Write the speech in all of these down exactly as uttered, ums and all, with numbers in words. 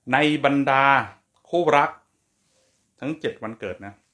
ในบรรดาคู่รักทั้งเจ็ดวันเกิดนะ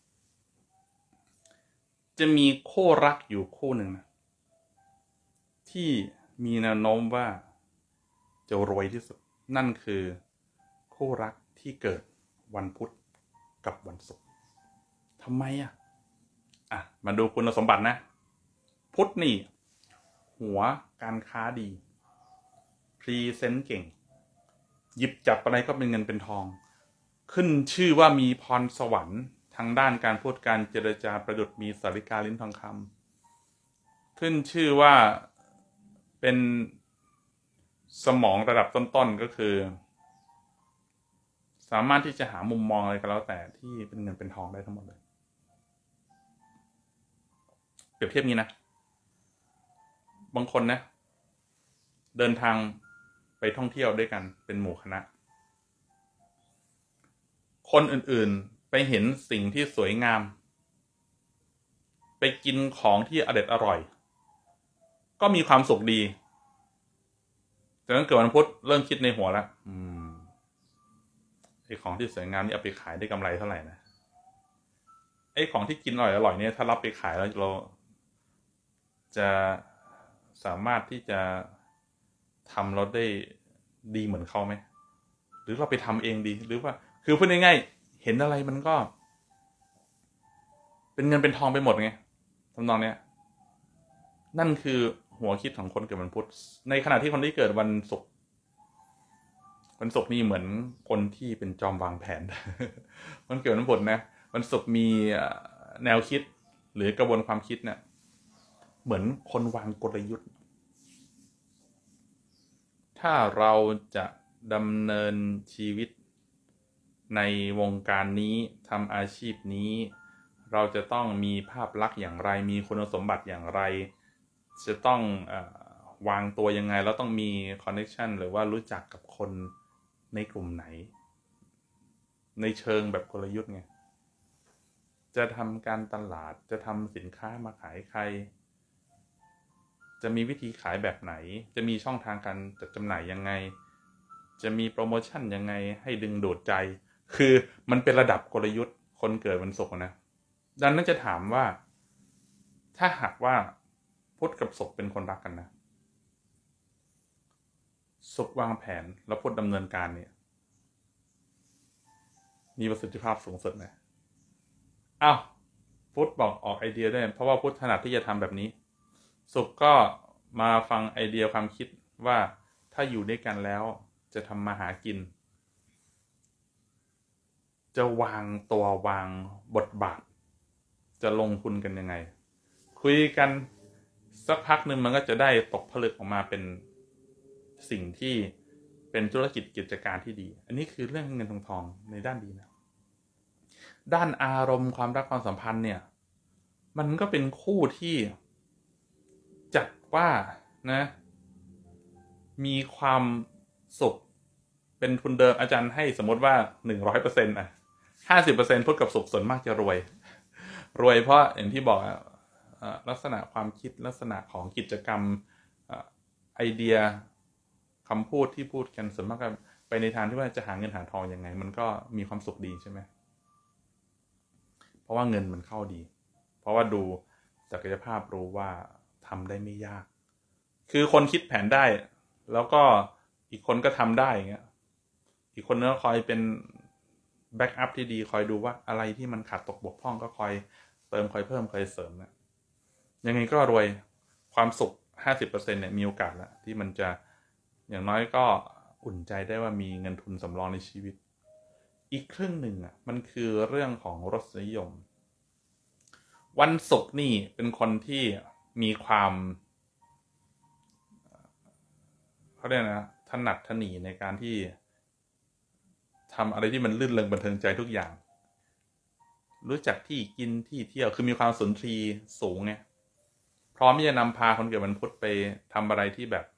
จะมีคู่รักอยู่คู่หนึ่งนะที่มีแนวโน้มว่าจะรวยที่สุดนั่นคือคู่รักที่เกิดวันพุธกับวันศุกร์ทำไมอ่ะอ่ะมาดูคุณสมบัตินะพุธนี่หัวการค้าดีพรีเซนต์เก่งหยิบจับอะไรก็เป็นเงินเป็นทองขึ้นชื่อว่ามีพรสวรรค์ทางด้านการพูดการเจรจาประดุจมีสาริกาลิ้นทองคำขึ้นชื่อว่าเป็นสมองระดับต้นๆก็คือสามารถที่จะหามุมมองอะไรก็แล้วแต่ที่เป็นเงินเป็นทองได้ทั้งหมดเลยเปรียบเทียบงี้นะบางคนนะเดินทางไปท่องเที่ยวด้วยกันเป็นหมู่คณะคนอื่นๆไปเห็นสิ่งที่สวยงามไปกินของที่อร่อยอร่อยก็มีความสุขดีจากนั้นเกิดวันพุธเริ่มคิดในหัวแล้วอืมไอ้ของที่สวยงามนี่เอาไปขายได้กำไรเท่าไหร่นะไอ้ของที่กินอร่อยอร่อยเนี่ยถ้ารับไปขายแล้วเราจะสามารถที่จะทำเราได้ดีเหมือนเขาไหมหรือเราไปทำเองดีหรือว่าคือพูดง่ายๆเห็นอะไรมันก็เป็นเงินเป็นทองไปหมดไงทำนองเนี้ยนั่นคือหัวคิดของคนเกิดวันพุธในขณะที่คนที่เกิดวันศุกร์วันศุกร์นี่เหมือนคนที่เป็นจอมวางแผนมันเกิดวันพุธนะวันศุกร์มีแนวคิดหรือกระบวนความคิดเนี่ยเหมือนคนวางกลยุทธ์ถ้าเราจะดำเนินชีวิตในวงการนี้ทำอาชีพนี้เราจะต้องมีภาพลักษณ์อย่างไรมีคุณสมบัติอย่างไรจะต้องเอ่อวางตัวยังไงแล้วต้องมีคอนเนคชันหรือว่ารู้จักกับคนในกลุ่มไหนในเชิงแบบกลยุทธ์ไงจะทำการตลาดจะทำสินค้ามาขายใครจะมีวิธีขายแบบไหนจะมีช่องทางการจัดจำหน่ายยังไงจะมีโปรโมชั่นยังไงให้ดึงดูดใจคือมันเป็นระดับกลยุทธ์คนเกิดวันศุกร์นะดังนั้นจะถามว่าถ้าหากว่าพุธกับศุกร์เป็นคนรักกันนะศุกร์วางแผนแล้วพุธดำเนินการเนี่ยมีประสิทธิภาพสูงสุดนะอ้าวพุธบอกออกไอเดียได้เพราะว่าพุธถนัดที่จะทำแบบนี้ศุกร์ก็มาฟังไอเดียความคิดว่าถ้าอยู่ด้วยกันแล้วจะทำมาหากินจะวางตัววางบทบาทจะลงทุนกันยังไงคุยกันสักพักหนึ่งมันก็จะได้ตกผลึกออกมาเป็นสิ่งที่เป็นธุรกิจกิจการที่ดีอันนี้คือเรื่องเงินทองทองในด้านดีนะด้านอารมณ์ความรักความสัมพันธ์เนี่ยมันก็เป็นคู่ที่จัดว่านะมีความสุขเป็นทุนเดิมอาจารย์ให้สมมติว่า หนึ่งร้อยเปอร์เซ็นต์ อ่ะ ห้าสิบเปอร์เซ็นต์ พุทธกับศุกร์ส่วนมากจะรวยรวยเพราะอย่างที่บอกลักษณะความคิดลักษณะของกิจกรรมไอเดียคำพูดที่พูดกันส่วนมากไปในทางที่ว่าจะหาเงินหาทองยังไงมันก็มีความสุขดีใช่ไหมเพราะว่าเงินมันเข้าดีเพราะว่าดูศักยภาพรู้ว่าทำได้ไม่ยากคือคนคิดแผนได้แล้วก็อีกคนก็ทำได้อย่างเงี้ยอีกคนนึงก็คอยเป็นแบ็กอัพที่ดีคอยดูว่าอะไรที่มันขาดตกบกพร่องก็คอยเติมคอยเพิ่มคอยเสริมนะยังไงก็รวยความสุข ห้าสิบเปอร์เซ็นต์ เนี่ยมีโอกาสแล้วที่มันจะอย่างน้อยก็อุ่นใจได้ว่ามีเงินทุนสำรองในชีวิตอีกครึ่งหนึ่งอ่ะมันคือเรื่องของรสนิยมวันศุกร์นี่เป็นคนที่มีความเขาเรียกนะถนัดถนีในการที่ทำอะไรที่มันลื่นเริงบันเทิงใจทุกอย่างรู้จักที่กินที่เที่ยวคือมีความสุนทรีย์สูงไงพร้อมที่จะนำพาคนเกิดวันพุธไปทำอะไรที่แบบ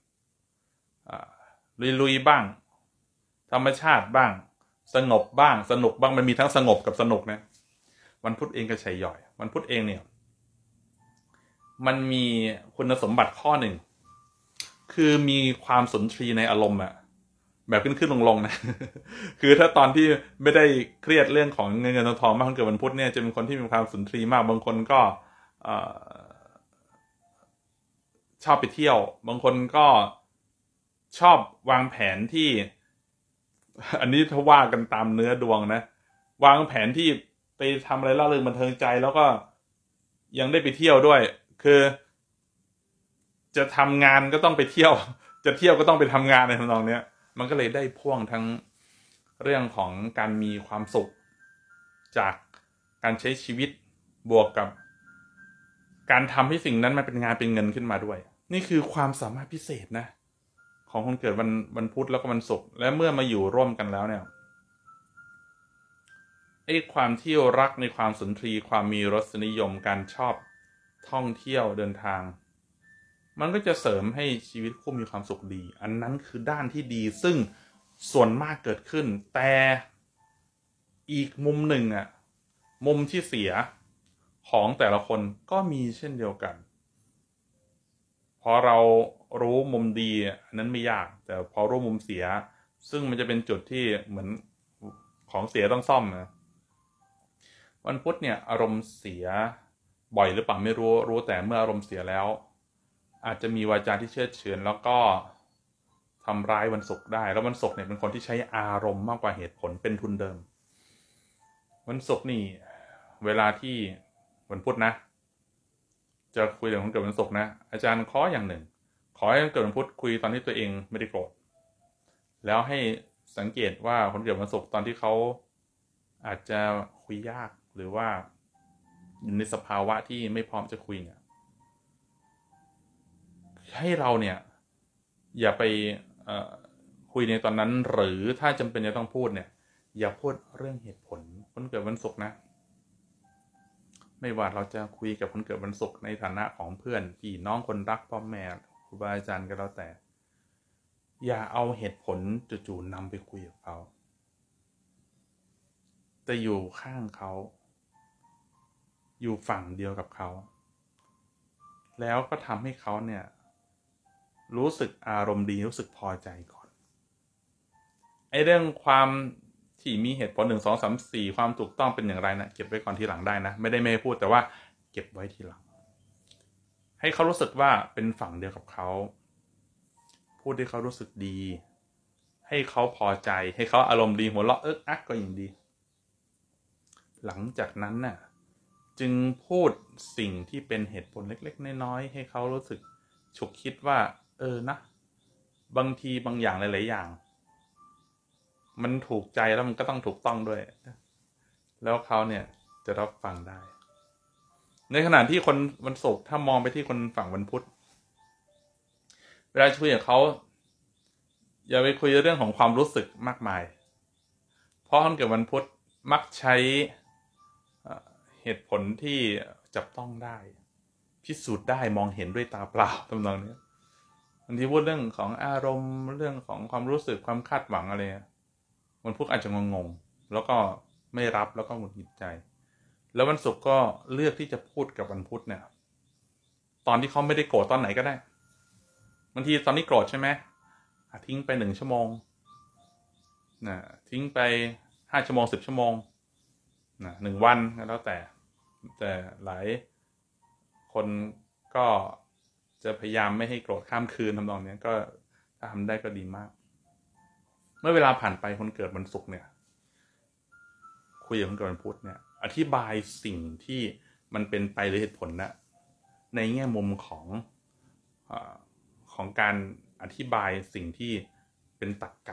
ลุยๆบ้างธรรมชาติบ้างสงบบ้างสนุกบ้างมันมีทั้งสงบกับสนุกนะวันพุธเองก็ใช่ย่อยวันพุธเองเนี่ยมันมีคุณสมบัติข้อหนึ่งคือมีความสุนทรีย์ในอารมณ์อะแบบขึ้นขึ้นลงลงนะ คือถ้าตอนที่ไม่ได้เครียดเรื่องของเงินเงินทองทองมากคนเกิดวันพุธเนี่ยจะเป็นคนที่มีความสุนทรีมากบางคนก็ชอบไปเที่ยวบางคนก็ชอบวางแผนที่อันนี้ถ้าว่ากันตามเนื้อดวงนะวางแผนที่ไปทำอะไรล่าเริงบันเทิงใจแล้วก็ยังได้ไปเที่ยวด้วยคือจะทำงานก็ต้องไปเที่ยวจะเที่ยวก็ต้องไปทำงานในทำนองเนี้ยมันก็เลยได้พ่วงทั้งเรื่องของการมีความสุขจากการใช้ชีวิตบวกกับการทำให้สิ่งนั้นมันเป็นงานเป็นเงินขึ้นมาด้วยนี่คือความสามารถพิเศษนะของคนเกิดวันวันพุธแล้วก็วันศุกร์และเมื่อมาอยู่ร่วมกันแล้วเนี่ยไอ้ความที่รักในความสุนทรีความมีรสนิยมการชอบท่องเที่ยวเดินทางมันก็จะเสริมให้ชีวิตคู่มีความสุขดีอันนั้นคือด้านที่ดีซึ่งส่วนมากเกิดขึ้นแต่อีกมุมหนึ่งอ่ะมุมที่เสียของแต่ละคนก็มีเช่นเดียวกันพอเรารู้มุมดีอันนั้นไม่ยากแต่พอรู้มุมเสียซึ่งมันจะเป็นจุดที่เหมือนของเสียต้องซ่อมนะวันพุธเนี่ยอารมณ์เสียบ่อยหรือเปล่าไม่รู้รู้แต่เมื่ออารมณ์เสียแล้วอาจจะมีวาจาที่เชื่อเฉือนแล้วก็ทำร้ายวันศุกร์ได้แล้ววันศุกร์เนี่ยเป็นคนที่ใช้อารมณ์มากกว่าเหตุผลเป็นทุนเดิมวันศุกร์นี่เวลาที่วันพุธนะจะคุยกับคนเกิดวันศุกร์นะอาจารย์ขออย่างหนึ่งขอให้คนเกิดวันพุธคุยตอนที่ตัวเองไม่ได้โกรธแล้วให้สังเกตว่าคนเกิดวันศุกร์ตอนที่เขาอาจจะคุยยากหรือว่าอยู่ในสภาวะที่ไม่พร้อมจะคุยเนี่ยให้เราเนี่ยอย่าไปคุยในตอนนั้นหรือถ้าจำเป็นจะต้องพูดเนี่ยอย่าพูดเรื่องเหตุผลคนเกิดวันศุกร์นะไม่ว่าเราจะคุยกับคนเกิดวันศุกร์ในฐานะของเพื่อนพี่น้องคนรักพ่อแม่ครูบาอาจารย์ก็แล้วแต่อย่าเอาเหตุผลจู่ๆนำไปคุยกับเขาแต่อยู่ข้างเขาอยู่ฝั่งเดียวกับเขาแล้วก็ทำให้เขาเนี่ยรู้สึกอารมณ์ดีรู้สึกพอใจก่อนไอ้เรื่องความที่มีเหตุผลหนึ่งสองสามสี่ความถูกต้องเป็นอย่างไรนะเก็บไว้ก่อนทีหลังได้นะไม่ได้ไม่พูดแต่ว่าเก็บไว้ทีหลังให้เขารู้สึกว่าเป็นฝั่งเดียวกับเขาพูดให้เขารู้สึกดีให้เขาพอใจให้เขาอารมณ์ดีหัวเราะเอิ๊กอักก็อย่างดีหลังจากนั้นน่ะจึงพูดสิ่งที่เป็นเหตุผลเล็กๆน้อยๆให้เขารู้สึกฉุกคิดว่าเออนะบางทีบางอย่างหลายๆอย่างมันถูกใจแล้วมันก็ต้องถูกต้องด้วยแล้วเขาเนี่ยจะรับฟังได้ในขณะที่คนวันศุกร์ถ้ามองไปที่คนฝั่งวันพุธเวลาคุยกับเขาอย่าไปคุยเรื่องของความรู้สึกมากมายเพราะคนเกิดวันพุธมักใช้เหตุผลที่จับต้องได้พิสูจน์ได้มองเห็นด้วยตาเปล่าทำนองนี้บางทีพูดเรื่องของอารมณ์เรื่องของความรู้สึกความคาดหวังอะไรวันพุธอาจจะงงๆแล้วก็ไม่รับแล้วก็หงุดหงิดใจแล้ววันศุกร์ก็เลือกที่จะพูดกับวันพุธเนี่ยตอนที่เขาไม่ได้โกรธตอนไหนก็ได้บางทีตอนนี้โกรธใช่ไหมทิ้งไปหนึ่งชั่วโมงนะทิ้งไปห้าชั่วโมงสิบชั่วโมงนะหนึ่งวันแล้วแต่แต่หลายคนก็จะพยายามไม่ให้โกรธข้ามคืนทำนองนี้ก็ถ้าทำได้ก็ดีมากเมื่อเวลาผ่านไปคนเกิดวันศุกร์เนี่ยคุยกับคนเกิดวันพุธเนี่ยอธิบายสิ่งที่มันเป็นไปหรือเหตุผลนะในแง่มุมของอ่าของการอธิบายสิ่งที่เป็นตรรกะ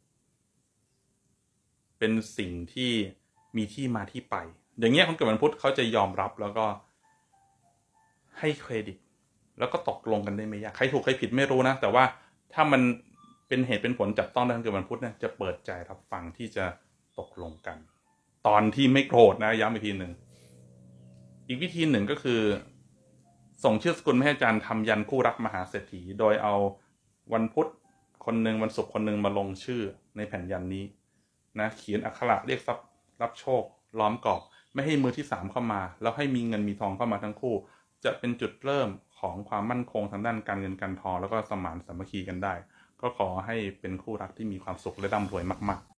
เป็นสิ่งที่มีที่มาที่ไปอย่างเงี้ยคนเกิดวันพุธเขาจะยอมรับแล้วก็ให้เครดิตแล้วก็ตกลงกันได้ไม่ยากใครถูกใครผิดไม่รู้นะแต่ว่าถ้ามันเป็นเหตุเป็นผลจับต้องได้คนเกิดวันพุธเนี่ยจะเปิดใจรับฟังที่จะตกลงกันตอนที่ไม่โกรธนะย้ำอีกทีหนึ่งอีกวิธีหนึ่งก็คือส่งชื่อสกุลให้อาจารย์ทำยันคู่รักมหาเศรษฐีโดยเอาวันพุธคนหนึ่งวันศุกร์คนหนึ่งมาลงชื่อในแผ่นยันนี้นะเขียนอักขระเรียกทรัพย์รับโชคล้อมกรอบไม่ให้มือที่สามเข้ามาแล้วให้มีเงินมีทองเข้ามาทั้งคู่จะเป็นจุดเริ่มของความมั่นคงทางด้านการเงินการทองแล้วก็สมานสามัคคีกันได้ก็ขอให้เป็นคู่รักที่มีความสุขและร่ำรวยมากๆ